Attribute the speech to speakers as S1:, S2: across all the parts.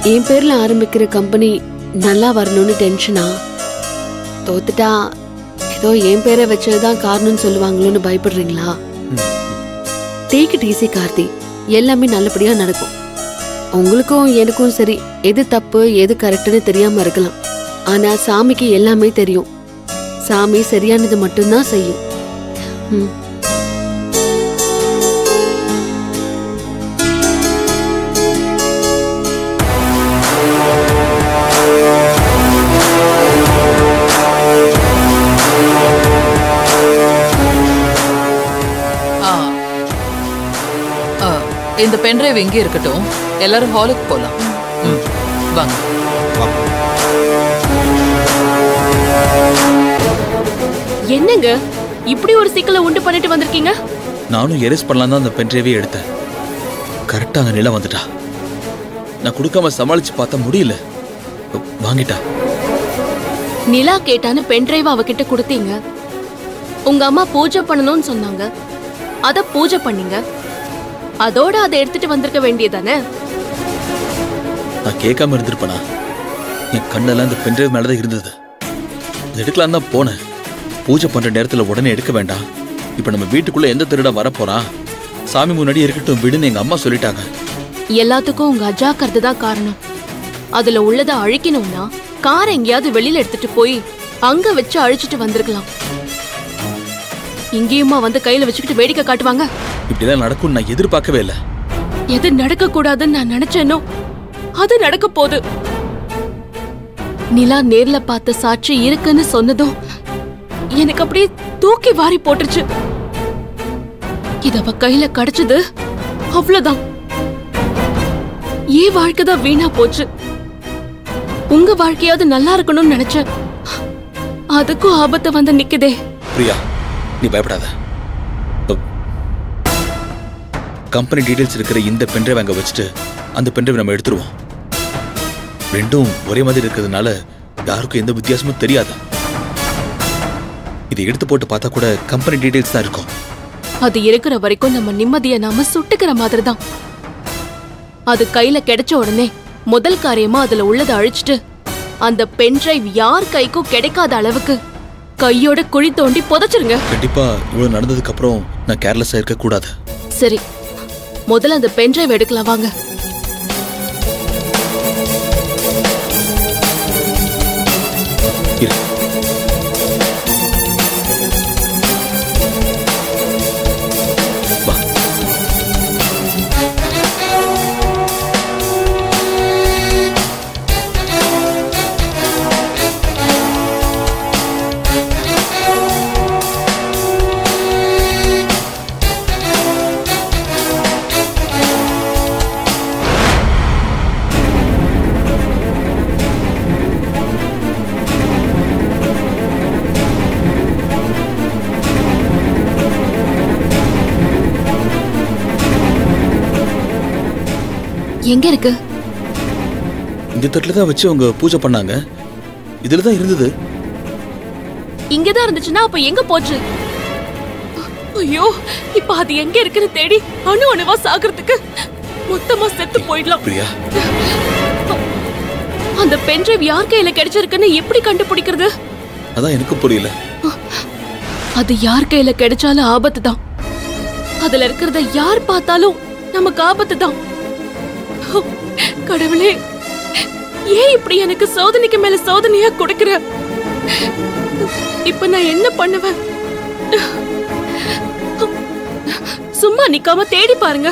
S1: என் பேர்ல ஆரம்பிக்கிற கம்பெனி நல்லா வரணும்னு டென்ஷனா? தோத்துட்டா ஏதோ என் பேரை வச்சதுதான் காரணம்னு சொல்லுவாங்களோன்னு பயப்படுறீங்களா? டேக் இட் ஈஸி கார்த்தி, எல்லாமே நல்லபடியா நடக்கும். உங்களுக்கும் எனக்கும் சரி எது தப்பு எது கரெக்ட்னு தெரியாம இருக்கலாம். ஆனா சாமிக்கு எல்லாமே தெரியும். சாமி சரியானது மட்டும்தான் செய்யும்.
S2: இந்த பென்ட்ரைவ் எங்கே இருக்கட்டும், எல்லாரும் ஹாலுக்கு போலாம். வாங்க.
S3: என்னங்க இப்படி ஒரு சிக்கலை உண்டு பண்ணிட்டு வந்திருக்கீங்க?
S4: நானும் எரேஸ் பண்ணலாம் தான் அந்த பென்ட்ரைவே எடுத்தேன். கரெக்டா அங்க நிலா வந்துட்டா. நான் கொடுக்காம சமாளிச்சு பார்த்தா முடியல, வாங்கிட்டா.
S3: நிலா கேட்டான்னு பென்ட்ரைவ் அவகிட்ட கொடுத்தீங்க. உங்க அம்மா பூஜை பண்ணணும்னு சொன்னாங்க, அத பூஜை பண்ணீங்க. அதோட அதை எடுத்துட்டு வந்திருக்க வேண்டியதானே?
S4: நான் கேட்காம இருந்திருப்பேனா? என் கண்ணெல்லாம் இந்த பென்ட்ரைவ் மேலதான் இருந்தது. எடுக்கலாம் தான் போனேன். பூஜை பண்ற நேரத்துல உடனே எடுக்க வேண்டாம். இப்ப நம்ம வீட்டுக்குள்ள எந்த திருட வரப்போறான், சாமி முன்னாடி இருக்கட்டும் விடுன்னு எங்க அம்மா சொல்லிட்டாங்க.
S3: எல்லாத்துக்கும் உங்க அஜாக்கிரதை தான் காரணம். அதுல உள்ளதை அழிக்கணும்னா காரை எங்கேயாவது வெளியில எடுத்துட்டு போய் அங்க வச்சு அழிச்சிட்டு வந்திருக்கலாம். இங்கேயுமா வந்து கையில வச்சுக்கிட்டு வேடிக்கை காட்டுவாங்க?
S4: இப்படிதான் நடக்கும்னு நான் எதிர்பார்க்கவே இல்லை.
S3: எது நடக்க கூடாதுன்னு நான் நினைச்சேனோ அது நடக்க போகுது. நிலா நேர்ல பார்த்த சாட்சி இருக்குன்னு சொன்னதும் எனக்கு அப்படியே தூக்கி வாரி போட்டுருச்சு. இத அவ கையில கிடைச்சது அவ்வளவுதான். ஏன் வாழ்க்கைதான் வீணா போச்சு. உங்க வாழ்க்கையாவது நல்லா இருக்கணும்னு நினைச்சேன். அதுக்கும் ஆபத்து வந்து நிக்குதே.
S4: பிரியா, நீ பயப்படாத. கம்பெனி டீடைல்ஸ் இருக்கிற இந்த பென்ட்ரைவ் அங்க வச்சுட்டு அந்த பென்ட்ரைவ் நம்ம எடுத்துருவோம். ரெண்டும் ஒரே மாதிரி இருக்கிறதுனால யாருக்கும் எந்த வித்தியாசமும் தெரியாது. இதை எடுத்து போட்டு பார்த்தா கூட கம்பெனி டீடைல்ஸ் தான் இருக்கும்.
S3: அது இருக்கிற வரைக்கும் நம்ம நிம்மதியை நாம சுட்டுக்கிற மாதிரி தான். அது கையில கிடைச்ச உடனே முதல் காரியமா அதுல உள்ளதை அழிச்சிட்டு அந்த பென்ட்ரைவ் யார் கைக்கும் கிடைக்காத அளவுக்கு கையோட குழி தோண்டி புதைச்சிருங்க.
S4: கண்டிப்பா இவ்வளவு நடந்ததுக்கு அப்புறம் நான் கேர்லெஸ்ஸா இருக்க கூடாது.
S3: சரி, முதல்ல அந்த பென்ட்ரைவ் எடுக்கலாம் வாங்க. எங்க இருக்கு?
S4: இந்த தட்டுல தான் வச்சு அவங்க பூஜை பண்ணாங்க. இதுல தான் இருந்தது.
S3: இங்கதான் இருந்துச்சுன்னா அப்ப எங்க போச்சு? ஐயோ, இப்ப அது எங்க இருக்குன்னு தேடி அணு அணுவா சாகிறதுக்கு மொத்தமா செத்து போயிடலாம்.
S4: பிரியா,
S3: அந்த பென்ட்ரைவ் யார் கையில கிடைச்சிருக்குன்னு எப்படி கண்டுபிடிக்கிறது?
S4: அதான் எனக்கு புரியல.
S3: அது யார் கையில கிடைச்சாலும் ஆபத்து தான். அதுல இருக்கிறத யார் பார்த்தாலும் நமக்கு ஆபத்து தான். கடவுளே, ஏன் இப்படி எனக்கு சோதனைக்கு மேல சோதனையா கொடுக்கிற? இப்ப நான் என்ன பண்ணுவேன்? சும்மா நிக்காம தேடி பாருங்க.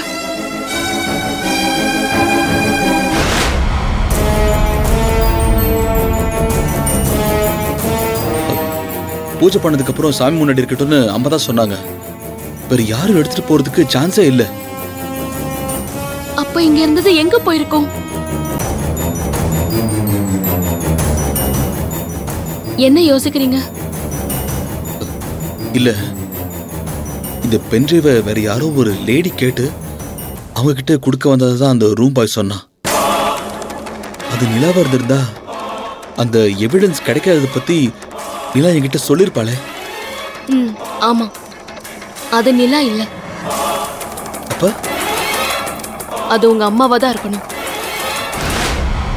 S4: பூஜை பண்ணதுக்கு அப்புறம் சாமி முன்னாடி இருக்கட்டும்னு அம்மா தான் சொன்னாங்க. வேற யாரும் எடுத்துட்டு போறதுக்கு சான்ஸே இல்ல.
S3: அப்ப இங்க இருந்தது எங்க போயிருக்கோம்? என்ன யோசிக்கிறீங்க?
S4: இல்ல, இந்த பென்ட்ரைவை வேற யாரோ ஒரு லேடி கேட்டு அவங்க கிட்ட கொடுக்க வந்ததுதான் அந்த ரூம் பாய் சொன்னா. அது நிலாவா இருந்திருந்தா அந்த எவிடன்ஸ் கிடைக்காதது பத்தி நிலா என்கிட்ட சொல்லிருப்பாளே.
S3: ஆமா, அது நிலா இல்ல.
S4: அப்ப
S3: அது உங்க அம்மாவா தான் இருக்கணும்.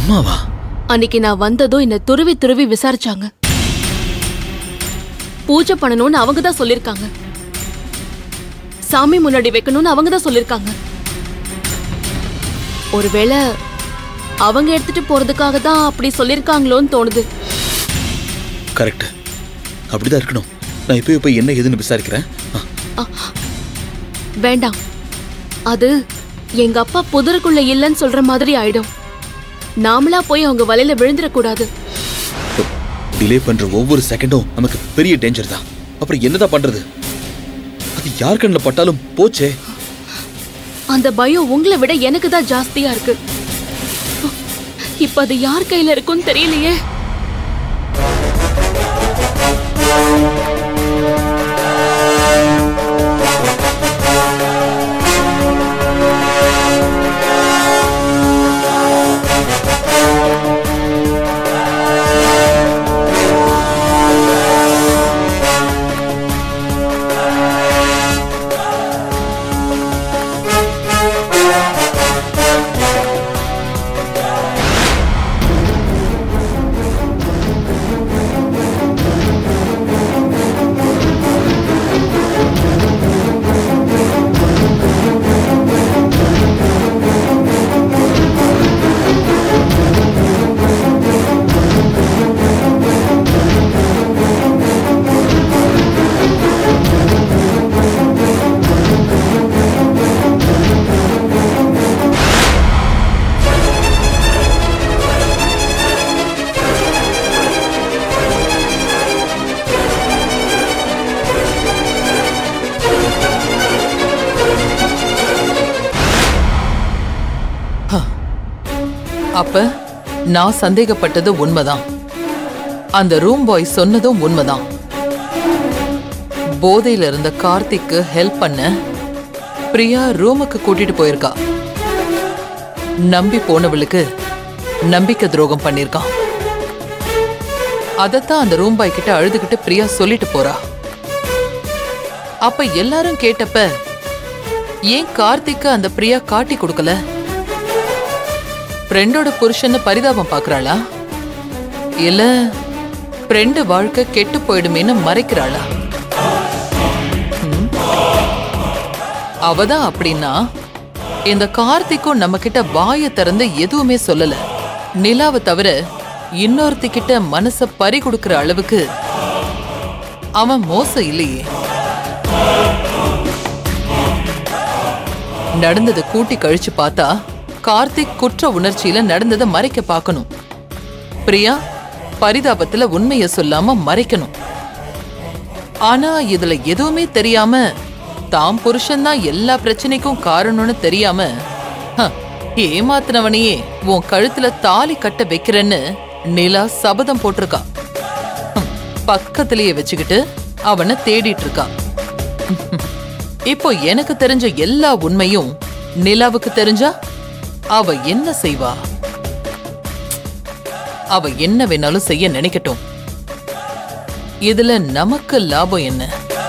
S4: அம்மாவா?
S3: அன்னைக்கு நான் வந்ததும் என்ன துருவி துருவி விசாரிச்சாங்க. பூஜை பண்ணணும்னு அவங்க தான் சொல்லிருக்காங்க. சாமி முன்னாடி வைக்கணும்னு அவங்க தான் சொல்லிருக்காங்க. ஒருவேளை அவங்க எடுத்துட்டு போறதுக்காக தான் அப்படி சொல்லிருக்காங்களோன்னு தோணுது.
S4: கரெக்ட், அப்படிதான் இருக்கணும். நான் இப்போ போய் என்ன ஏதுன்னு விசாரிக்கிறேன்.
S3: வேண்டாம், அது எங்க அப்பா புதருக்குள்ள இல்லைன்னு சொல்ற மாதிரி ஆயிடும். நாமளா போய் அவங்க வலையில விழுந்துடக்கூடாது.
S4: டிலே பண்ற ஒவ்வொரு செகண்டும் நமக்கு பெரிய டேஞ்சர் தான். அப்புறம் என்னதான் பண்றது? அது யார் கண்ணில் பட்டாலும் போச்சே.
S3: அந்த பயம் உங்களை விட எனக்கு தான் ஜாஸ்தியா இருக்கு. இப்ப அது யார் கையில இருக்குன்னு தெரியலையே.
S2: அப்ப நான் சந்தேகப்பட்டது உண்மைதான். அந்த ரூம் பாய் சொன்னதும் உண்மைதான். போதையில இருந்த கார்த்திக்கு ஹெல்ப் பண்ண பிரியா ரூமுக்கு கூட்டிட்டு போயிருக்கா. நம்பி போனவளுக்கு நம்பிக்கை துரோகம் பண்ணிருக்கான். அதத்தான் அந்த ரூம் பாய் கிட்ட அழுதுகிட்டு பிரியா சொல்லிட்டு போறா. அப்ப எல்லாரும் கேட்டப்ப ஏன் கார்த்திக்கு அந்த பிரியா காட்டி கொடுக்கல? ஃப்ரெண்டோட புருஷன்னு பரிதாபம் பாக்குறாளா, இல்ல ஃப்ரெண்டு வாழ்க்கை கெட்டு போயிடுமேன்னு மறைக்கிறாளா? அவதான் அப்படின்னா இந்த கார்த்திக்கும் நம்ம கிட்ட வாயை திறந்து எதுவுமே சொல்லல. நிலாவை தவிர இன்னொருத்தி கிட்ட மனச பறி கொடுக்கிற அளவுக்கு அவன் மோசம் இல்லையே. நடந்ததை கூட்டி கழிச்சு பார்த்தா கார்த்திக் குற்ற உணர்ச்சியில நடந்ததை மறைக்க பார்க்கணும். பிரியா பரிதாபத்துல உண்மைய சொல்லாம மறைக்கணும். ஆனா இதுல எதுவுமே தெரியாம தாம் புருஷன்தான் எல்லா பிரச்சனைக்கும் காரணம்னு தெரியாம ஏமாத்தினவனையே உன் கழுத்துல தாலி கட்ட வைக்கிறேன்னு நிலா சபதம் போட்டிருக்கா. பக்கத்திலேயே வச்சுக்கிட்டு அவனை தேடிட்டு இருக்கா. இப்போ எனக்கு தெரிஞ்ச எல்லா உண்மையும் நிலாவுக்கு தெரிஞ்சா அவ என்ன செய்வா? அவ என்ன வேணாலும் செய்ய நினைக்கட்டும். இதுல நமக்கு லாபம் என்ன?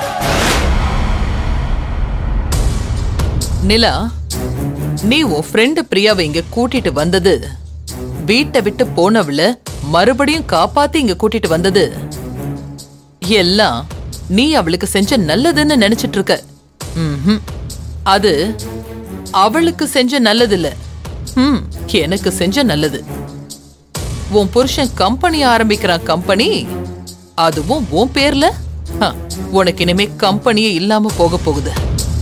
S2: நிலா, நீ உன் ஃப்ரெண்டு பிரியாவை இங்க கூட்டிட்டு வந்தது, வீட்டை விட்டு போனவள மறுபடியும் காப்பாத்தி இங்க கூட்டிட்டு வந்தது எல்லாம் நீ அவளுக்கு செஞ்ச நல்லதுன்னு நினைச்சிட்டு இருக்க. அது அவளுக்கு செஞ்ச நல்லது இல்ல, எனக்கு செஞ்ச நல்லது. உன் புருஷன் கம்பெனி ஆரம்பிக்கிறான். கம்பெனி அதுவும் உன் பேர்ல. உனக்கு இனிமே கம்பெனியே இல்லாம போக போகுது.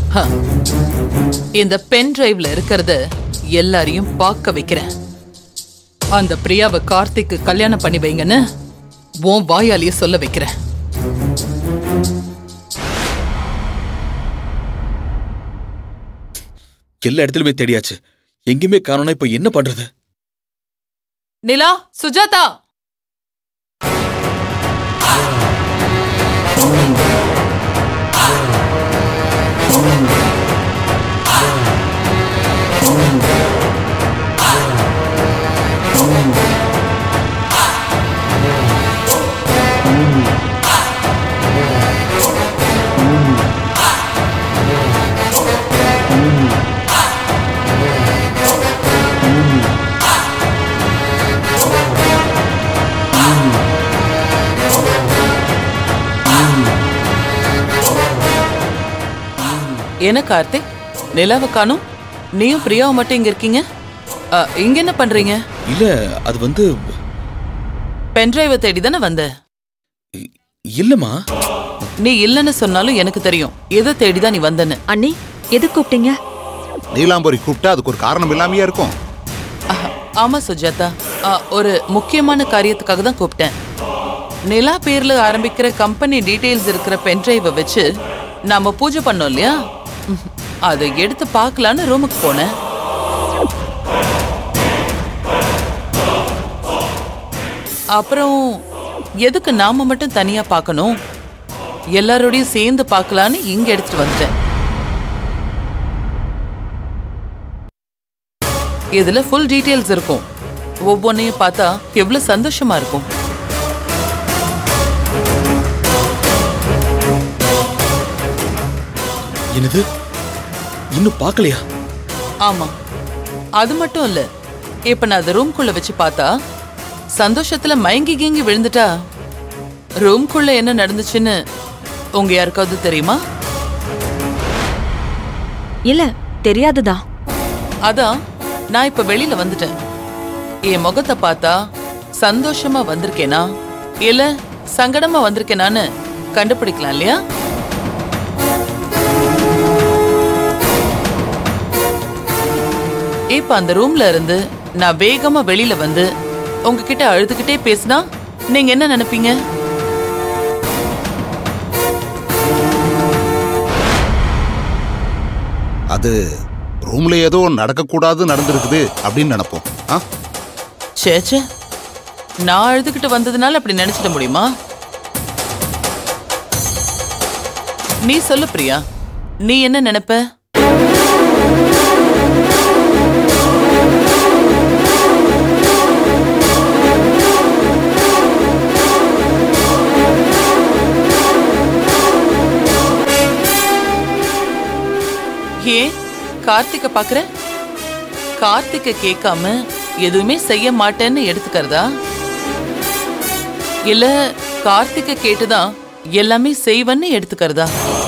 S2: இந்த பென் டிரைவ்ல இருக்கிறத எல்லாரையும் பார்க்க வைக்கிறேன். அந்த பிரியாவை கார்த்திக்கு கல்யாணம் பண்ணி வைங்கன்னு உன் வாயாலேயே சொல்ல வைக்கிறேன்.
S4: எல்லா இடத்துலயுமே தேடியாச்சு, எங்கேயுமே காணோம்னா இப்ப என்ன பண்றது?
S2: நிலா, சுஜாதா, என்ன கார்த்திக், நிலாவை காணோம்? நீயும் பிரியாவும் மட்டும் இங்க இருக்கீங்க. இங்க என்ன பண்றீங்க?
S4: இல்ல அது வந்து
S2: பென்டிரைவை தேடி தானே வந்த?
S4: இல்லம்மா.
S2: நீ இல்லன்னு சொன்னாலும் எனக்கு தெரியும் எதை தேடிதான் நீ வந்தன்னு.
S5: அண்ணி, எது கூப்பிட்டீங்க?
S6: நீலாம்பரி கூப்பிட்டா அதுக்கு ஒரு காரணம் இல்லாமையா இருக்கும்.
S2: ஆமா சுஜாதா, ஒரு முக்கியமான காரியத்துக்காக தான் கூப்பிட்டேன். நிலா பேர்ல ஆரம்பிக்கிற கம்பெனி டீடைல்ஸ் இருக்கிற பென்டிரைவை வச்சு நாம பூஜை பண்ணோம் இல்லையா, அதை எடுத்து பார்க்கலான்னு ரூமுக்கு போனேன். அப்புறம் எதுக்கு நாம மட்டும் தனியா பார்க்கணும், எல்லாரோடையும் சேர்ந்து பார்க்கலான்னு இங்க எடுத்துட்டு வந்துட்டேன். இதுல ஃபுல் டீடைல்ஸ் இருக்கும். ஒவ்வொன்னையும் பார்த்தா எவ்வளவு சந்தோஷமா இருக்கும்.
S4: என்னது, இன்னும் பார்க்கலையா?
S2: ஆமா, அது மட்டும் இல்ல, இப்ப நான் அந்த ரூம்குள்ள வச்சு பார்த்தா சந்தோஷத்துல மயங்கி கீங்கி விழுந்துட்டா ரூம்குள்ள என்ன நடந்துச்சுன்னு உங்க யாருக்காவது தெரியுமா?
S5: இல்ல, தெரியாதுதான்.
S2: அதான் நான் இப்ப வெளியில வந்துட்டேன். என் முகத்தை பார்த்தா சந்தோஷமா வந்திருக்கேனா இல்ல சங்கடமா வந்திருக்கேனான்னு கண்டுபிடிக்கலாம் இல்லையா? இப்ப அந்த ரூம்ல இருந்து நான் வேகமா வெளியில வந்து உங்ககிட்ட அழுதுகிட்டே பேசினா நீங்க என்ன நினைப்பீங்க?
S6: அது ரூம்ல ஏதோ நடக்கக்கூடாது நடந்திருக்குது அப்படின்னு நினைப்போம்.
S2: சேச்சே, நான் அழுதுகிட்டு வந்ததுனால அப்படி நினைச்சிட முடியுமா? நீ சொல்லு பிரியா, நீ என்ன நினைப்ப? ஏன் கார்த்திகை பாக்குற? கார்த்திகை கேட்காம எதுவுமே செய்ய மாட்டேன்னு எடுத்துக்கிறதா இல்ல கார்த்திகை கேட்டுதான் எல்லாமே செய்வன்னு எடுத்துக்கிறதா?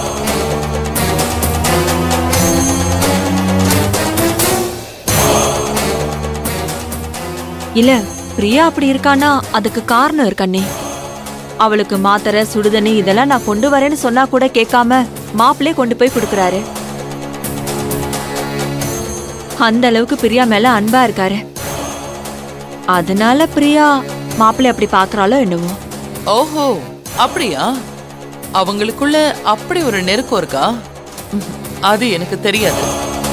S5: இல்ல, பிரியா அப்படி இருக்கானா அதுக்கு காரணம் இருக்கண்ணே. அவளுக்கு மாத்திரை சுடுதண்ணி இதெல்லாம் நான் கொண்டு வரேன்னு சொன்னா கூட கேட்காம மாப்பிள்ளே கொண்டு போய் கொடுக்கறாரு. அந்த அளவுக்கு பிரியா மேல அன்பா இருக்காரு. அதனால பிரியா மாப்பிள்ளை அப்படி பாக்குறாளோ என்னவோ.
S2: ஓஹோ, அப்படியா? அவங்களுக்குள்ள அப்படி ஒரு நெருக்கம் இருக்கா? அது எனக்கு தெரியாது.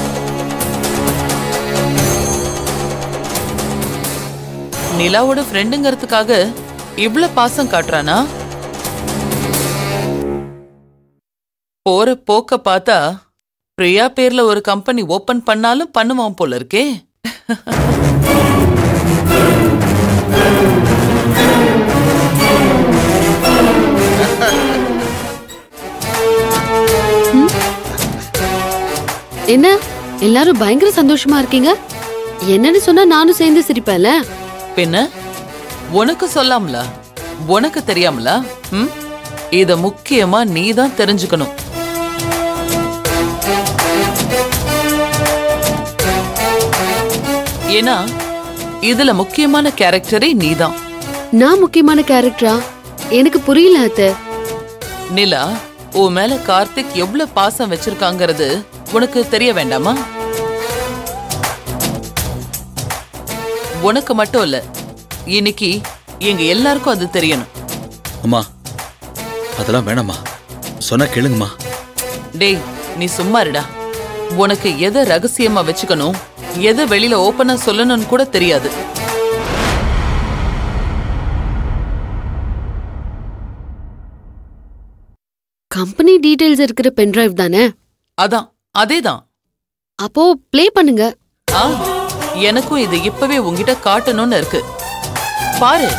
S2: நிலாவோட ஃப்ரெண்டுங்கிறதுக்காக இவ்வளவு பாசம் காட்டுறானா? போற போக்க பார்த்தா பிரியா பேர்ல ஒரு கம்பெனி ஓபன் பண்ணாலும் பண்ணுவான் போல இருக்கே.
S1: என்ன எல்லாரும் பயங்கர சந்தோஷமா இருக்கீங்க? என்னன்னு சொன்னா நானும் சேர்ந்து சிரிப்பேன்ல.
S2: பின்ன உனக்கு சொல்லாமல, உனக்கு தெரியாமல? இத முக்கியமா நீதான் தெரிஞ்சுக்கணும். ஏன்னா இதுல முக்கியமான கேரக்டரே நீதான்.
S1: நான் முக்கியமான கேரக்டரா? எனக்கு புரியல அத்தை.
S2: நிலா, உன் மேல கார்த்திக் எவ்வளவு பாசம் வச்சிருக்காங்கிறது உனக்கு தெரிய வேண்டாமா? உனக்கு மட்டும் இல்ல, இன்னைக்கு எங்க எல்லாருக்கும் அது தெரியணும்.
S4: அம்மா, அதெல்லாம் வேணாம்மா, சொன்னா கேளுங்கம்மா.
S2: டேய், நீ சும்மா இருடா. உனக்கு எதை ரகசியமா வச்சுக்கணும், எதை வெளியில ஓப்பனா சொல்லணும்னு கூட தெரியாது.
S1: கம்பெனி டீடைல்ஸ் இருக்கிற பென்டிரைவ் தானே?
S2: அதான், அதேதான்.
S1: அப்போ ப்ளே பண்ணுங்க.
S2: எனக்கும் இது இப்பவே உங்ககிட்ட காட்டணும்னு இருக்கு. பாரு.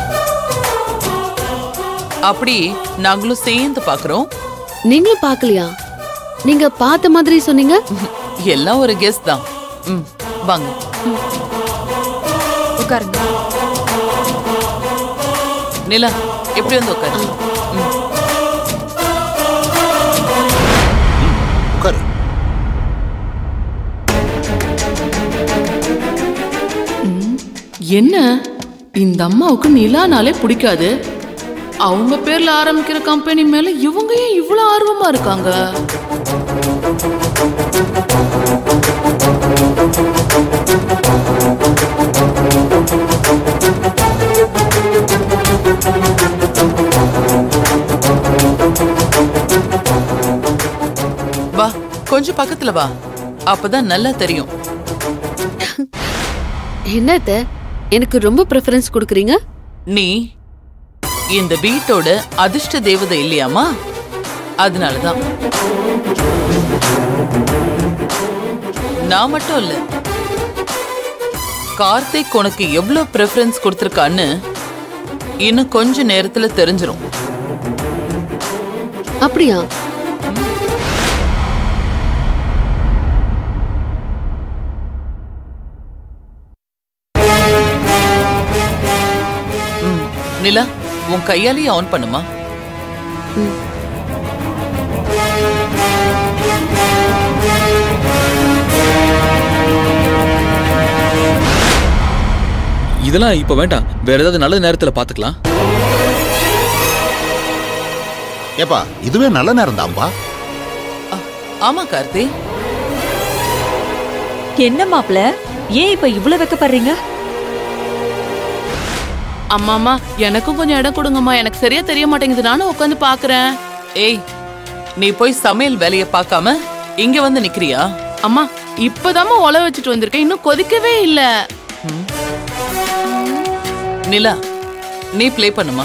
S2: அப்படி நாங்களும் சேர்ந்து பாக்குறோம்.
S1: நீங்களும் பாக்கலையா? நீங்க பார்த்த மாதிரி சொன்னீங்க.
S2: எல்லாம் ஒரு கெஸ் தான். வாங்க
S5: உட்காருங்க.
S2: நிலா, எப்படி வந்து உட்காரு.
S6: உட்காரு.
S7: என்ன இந்த அம்மாவுக்கு நிலானாலே பிடிக்காது. அவங்க பேர்ல ஆரம்பிக்கிற கம்பெனி மேல இவங்க ஏன் இவ்வளவு ஆர்வமா இருக்காங்க?
S2: வா, கொஞ்சம் பக்கத்துல வா, அப்பதான் நல்லா தெரியும்.
S1: என்னத்த எனக்கு ரொம்ப ப்ரிஃபரன்ஸ் கொடுக்குறீங்க?
S2: நீ இந்த வீட்டோட அதிர்ஷ்ட தேவதை இல்லையாமா, அதனாலதான். நான் மட்டும் இல்ல, கார்த்திக் உனக்கு எவ்வளவு ப்ரிஃபரன்ஸ் கொடுத்திருக்கான்னு இன்னும் கொஞ்ச நேரத்துல தெரிஞ்சிரும்.
S1: அப்படியா?
S2: நிலா, உன் கையாலேயே ஆன் பண்ணுமா?
S4: இதெல்லாம் இப்ப வேண்டாம், வேற ஏதாவது நல்ல நேரத்துல பாத்துக்கலாம்.
S6: ஏப்பா இதுவே நல்ல நேரம் தான்பா.
S2: ஆமா கார்த்தி.
S5: என்ன மாப்ள, ஏன் இப்ப இவ்வளவு வெக்கப்படுறீங்க?
S7: அம்மாமா எனக்கும் கொஞ்சம் இடம் கொடுங்கம்மா, எனக்கு சரியா தெரிய மாட்டேங்குது, நானும் உட்காந்து பாக்குறேன்.
S2: ஏய், நீ போய் சமையல் வேலைய பார்க்காம இங்க வந்து நிக்கிறியா?
S7: அம்மா இப்பதாம்மா ஒலை வச்சுட்டு வந்திருக்கேன், இன்னும் கொதிக்கவே இல்ல.
S2: நிலா, நீ ப்ளே பண்ணுமா?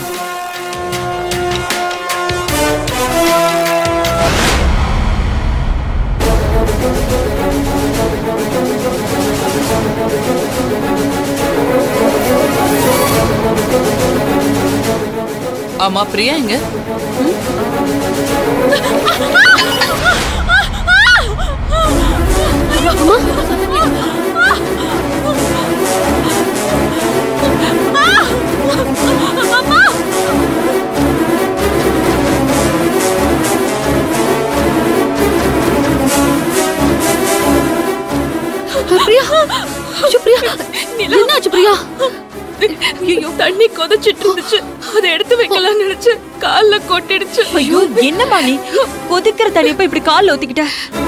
S2: ஆமா, பிரியா எங்க?
S1: பிரியா, பிரியா, என்னாச்சு பிரியா?
S3: ஐயோ, தண்ணி கொதிச்சிட்டு இருந்துச்சு, அதை எடுத்து வைக்கலாம்னு நினைச்சு கால்ல கொட்டிடுச்சு.
S5: ஐயோ, என்னம்மா நீ கொதிக்கிற தண்ணி போய் இப்படி கால்ல ஊத்திக்கிட்ட?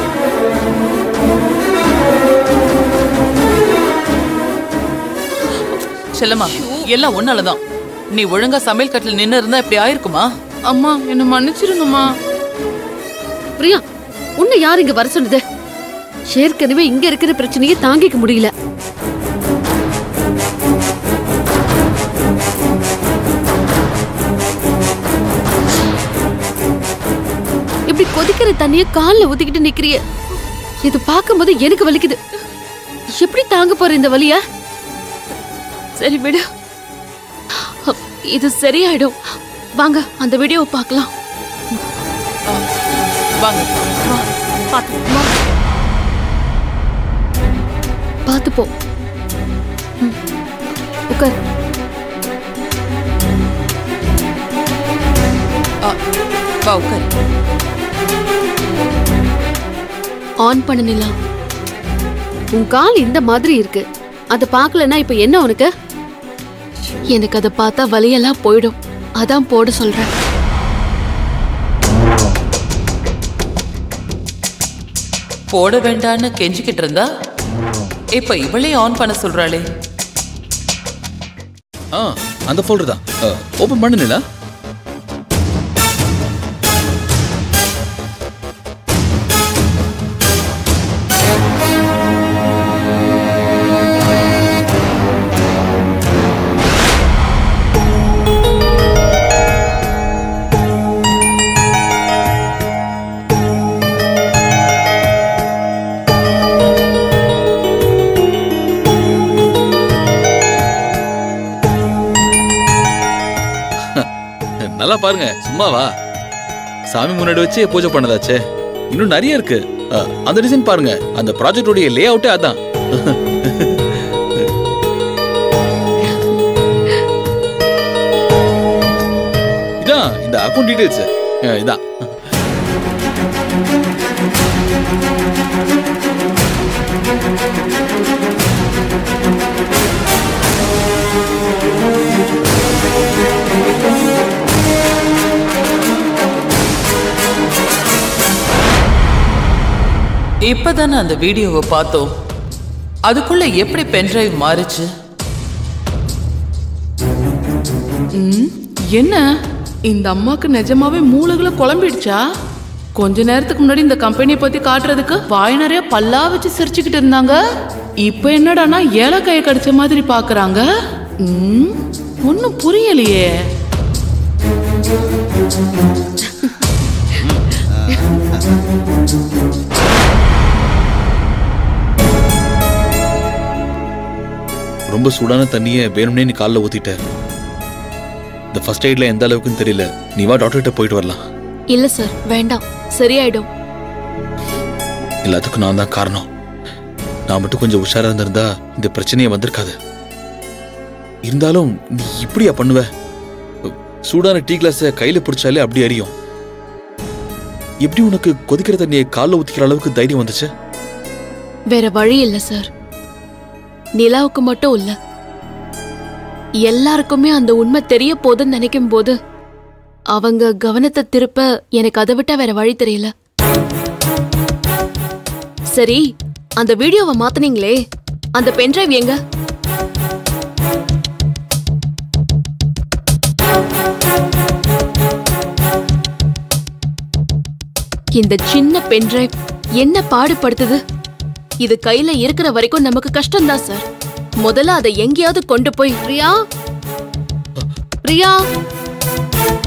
S2: செல்லம்மா, எல்லாம் ஒன்னாலதான். நீ ஒழுங்கா சமையல் கட்டில் நின்னு இருந்தா இப்படி ஆயிருக்குமா?
S7: அம்மா என்ன மன்னிச்சிருங்கம்மா.
S1: பிரியா, உன்னை யார் இங்க வர சொன்னது? ஏற்கனவே இங்க இருக்கிற பிரச்சனையை தாங்கிக்க முடியல. இப்படி கொதிக்கிற தண்ணிய கால்ல ஊத்திக்கிட்டு நிக்கிறிய, இது பார்க்கும்போது எனக்கு வலிக்குது. எப்படி தாங்க போற இந்த வலிய?
S3: சரி விடு, இது சரியாயிடும். வாங்க அந்த வீடியோவை பார்க்கலாம்.
S2: வாங்க.
S1: பார்த்து போ. உட்கார்.
S2: வா, உட்கார்.
S3: ஆன் பண்ணலாம்.
S1: உன் கால் இந்த மாதிரி இருக்கு, அத பார்க்கலன்னா இப்ப என்ன உனக்கு?
S3: எனக்கு அதை பார்த்தா வலியெல்லாம் போயிடும், அதான் போட சொல்றேன்.
S2: போட வேண்டான்னு கெஞ்சிக்கிட்டு இருந்தா இப்ப இவளே ஆன் பண்ண சொல்றாளே.
S4: அந்த ஃபோல்டர் தான், ஓபன் பண்ணுங்களா? நல்லா பாருங்க, சும்மாவா? சாமி முன்னாடி வச்சு பூஜை பண்ணதாச்சே, இன்னும் நிறைய இருக்கு. அந்த டிசைன் பாருங்க, அந்த ப்ராஜெக்டோட லே அவுட்டே அதான். இதான் இந்த அக்கவுண்ட் டீடைல்ஸ், இதான்.
S2: இப்பதானே அந்த வீடியோவை பார்த்தோம். அதுக்குள்ள எப்படி பென்டிரைவ் மாறுச்சு?
S7: என்ன இந்த அம்மாக்கு நிஜமாவே மூளைகளை குழம்பிடுச்சா? கொஞ்ச நேரத்துக்கு முன்னாடி இந்த கம்பெனியை பத்தி காட்டுறதுக்கு வாய் நிறைய பல்லா வச்சு சிரிச்சுக்கிட்டு இருந்தாங்க. இப்ப என்னடானா ஏலக்காயை கடிச்ச மாதிரி பாக்குறாங்க. ஒன்னும் புரியலையே.
S4: ரொம்ப சூடான தண்ணியை வேணும்னே நீ காலில் ஊத்திட்ட. இந்த ஃபர்ஸ்ட் எய்ட்ல எந்த அளவுக்குன்னு தெரியல. நீ வா டாக்டர்கிட்ட போயிட்டு வரலாம்.
S3: இல்ல சார், வேண்டாம், சரியாயிடும்.
S4: எல்லாத்துக்கும் நான் தான் காரணம். நான் மட்டும் கொஞ்சம் உஷாரா இருந்திருந்தா இந்த பிரச்சனையே வந்திருக்காது. இருந்தாலும் நீ இப்படியா பண்ணுவ? சூடான டீ கிளாஸை கையில பிடிச்சாலே அப்படி அறியும். எப்படி உனக்கு கொதிக்கிற தண்ணியை காலில் ஊத்திக்கிற அளவுக்கு தைரியம் வந்துச்சு?
S3: வேற வழி இல்ல சார். நிலாவுக்கு மட்டும் இல்ல, எல்லாருக்குமே அந்த உண்மை தெரிய போதுன்னு நினைக்கும் போது அவங்க கவனத்தை திருப்ப எனக்கு அதை விட்டா வேற வழி தெரியல. சரி, அந்த வீடியோவை மாத்துனீங்களே, அந்த பென்டிரைவ் எங்க? இந்த சின்ன பென்டிரைவ் என்ன பாடுபடுத்துது? இது கையில இருக்கிற வரைக்கும் நமக்கு கஷ்டம்தான் சார். முதல்ல அதை எங்கேயாவது கொண்டு போய். பிரியா, பிரியா,